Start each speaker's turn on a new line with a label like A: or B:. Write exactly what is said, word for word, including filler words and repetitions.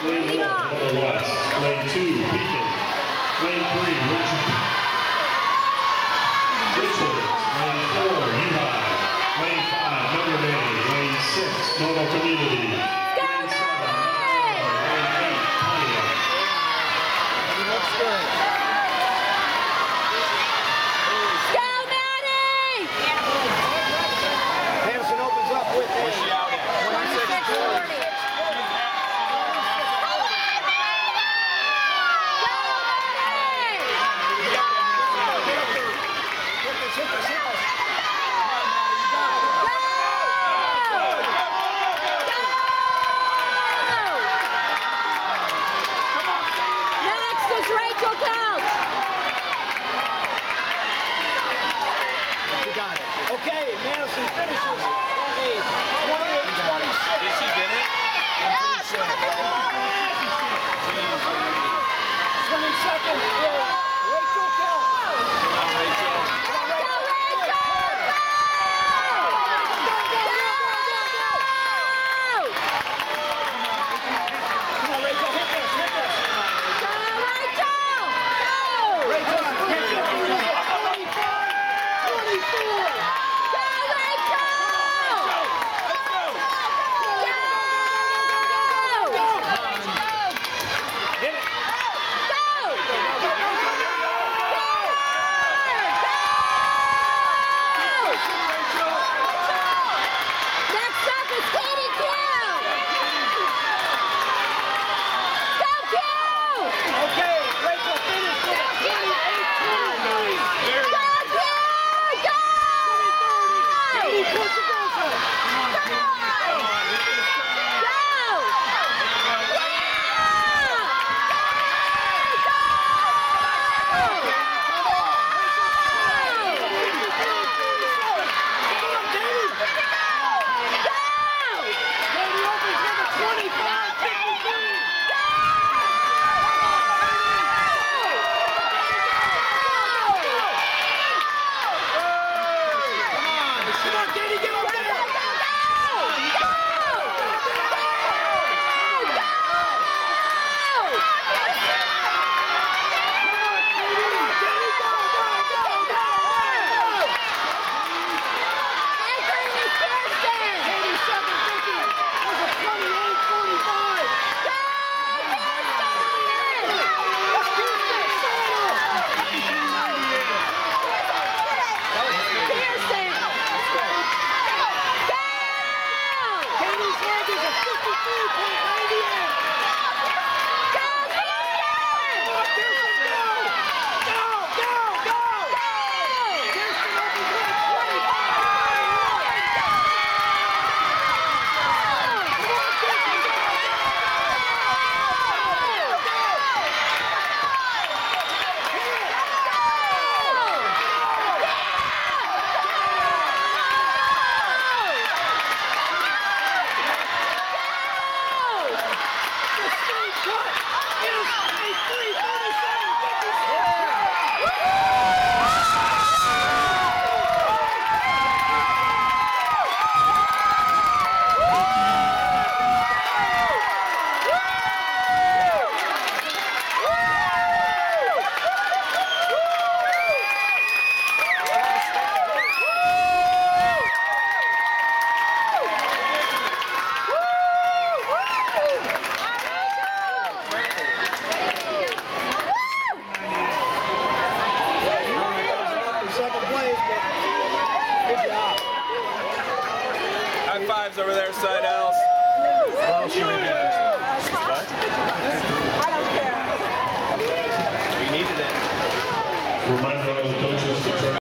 A: Lane one, Middle West. Lane two, Beacon. Lane three, Richmond. Richlands. Lane four, U-High. Lane five, Notre Dame. Lane six, Normal Community. Lane seven, Lane eight, Pontiac.
B: Looks good. Madison opens up with
C: Where's she out at?
B: twenty-six forty. Okay, Madison finishes twenty-eight twenty-six.
C: Did she get it?
B: Swimming second is Rachel Kelly.
C: Come on, Rachel. Come on, Rachel, hit this, hit this. Rachel, High fives over there, side L's.
B: Well, she may be
C: What?
D: I don't care.
C: We needed it.
A: Reminder of the coaches to try.